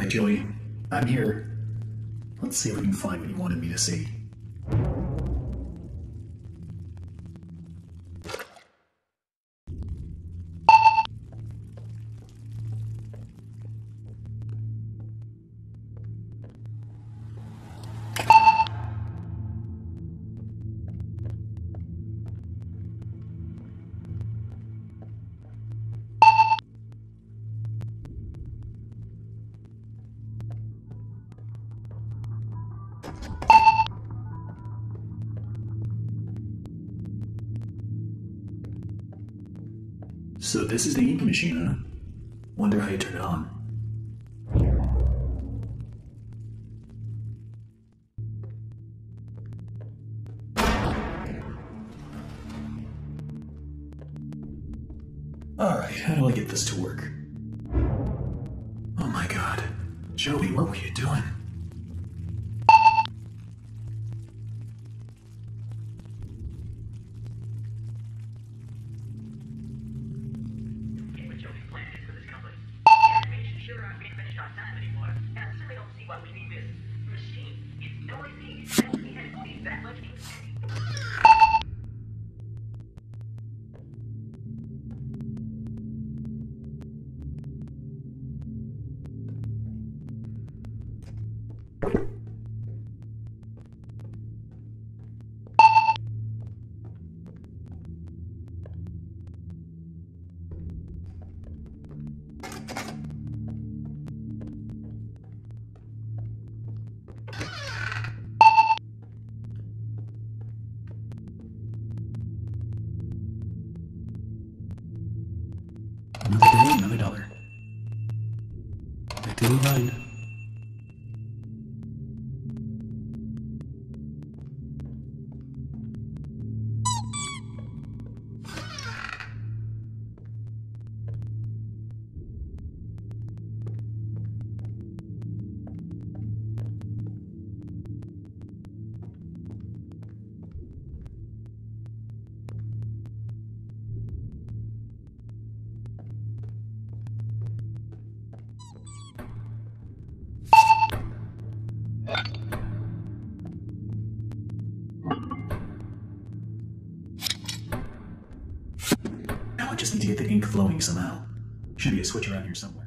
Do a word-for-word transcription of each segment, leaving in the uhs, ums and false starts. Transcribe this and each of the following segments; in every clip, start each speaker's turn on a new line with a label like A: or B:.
A: Alright, Joey. I'm here. Let's see if we can find what you wanted me to see. So this is the ink machine, huh? Wonder how you turn it on. Alright, how do I get this to work? Oh my god. Joey, what were you doing? Another day, another dollar. Back to the line. Now I just need to get the ink flowing somehow. Should be a switch around here somewhere.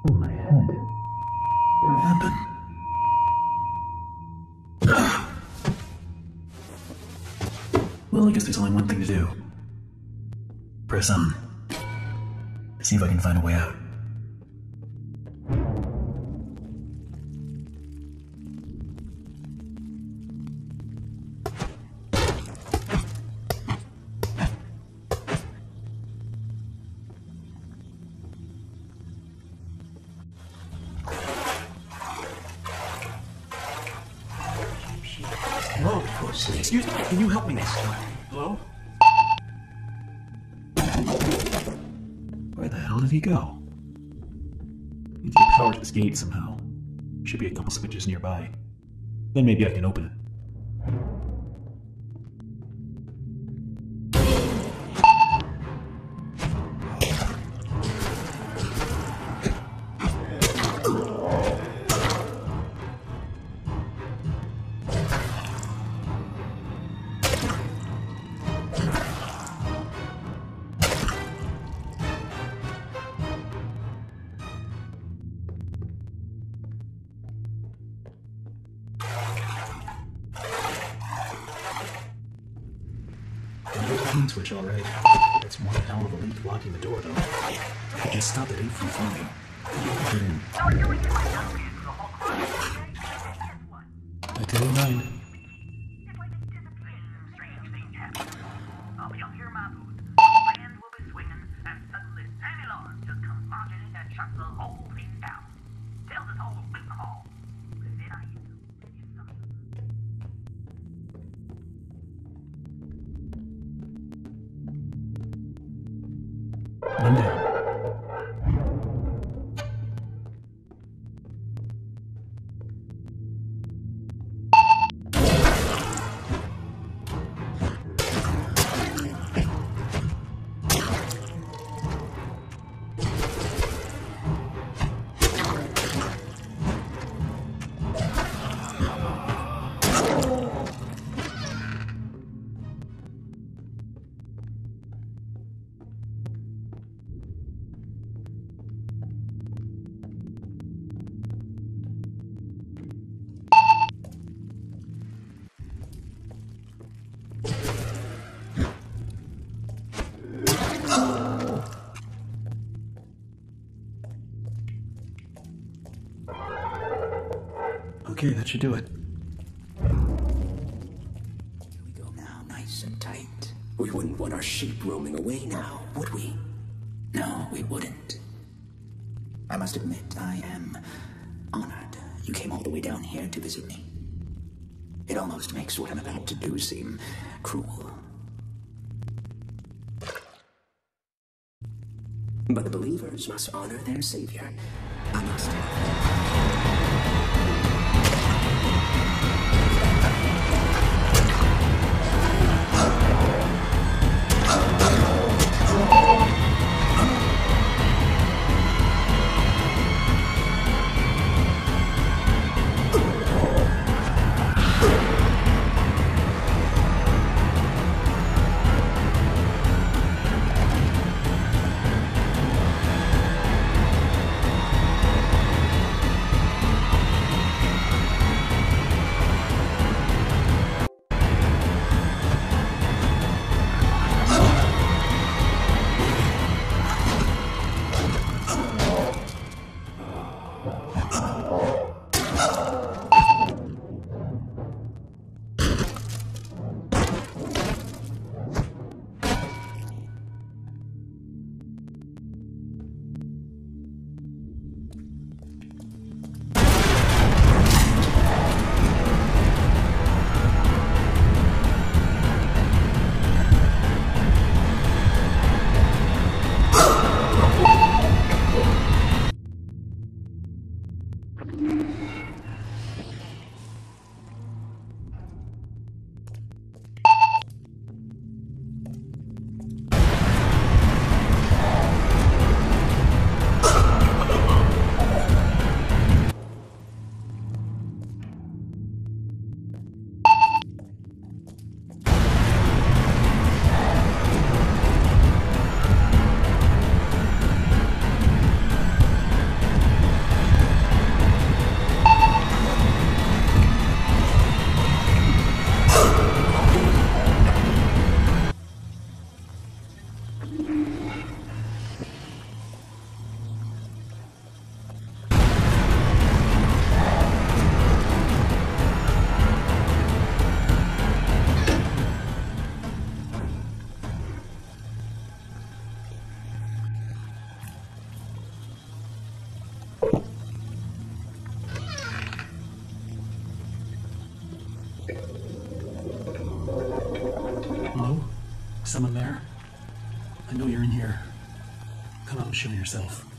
A: Oh, my head. What happened? Well, I guess there's only one thing to do. Press on. See if I can find a way out.
B: Hello? Excuse me, can you help me? Hello?
A: Where the hell did he go? Need to get power to this gate somehow. Should be a couple switches nearby. Then maybe I can open it. Switch, all right. That's one hell of a leap blocking the door, though. I can stop it from falling. Get in. I tell you nine. One down. Okay, that should do it.
B: Here we go now, nice and tight. We wouldn't want our sheep roaming away now, would we? No, we wouldn't. I must admit, I am honored you came all the way down here to visit me. It almost makes what I'm about to do seem cruel. But the believers must honor their savior. I must.
A: Someone there? I know you're in here. Come out and show yourself.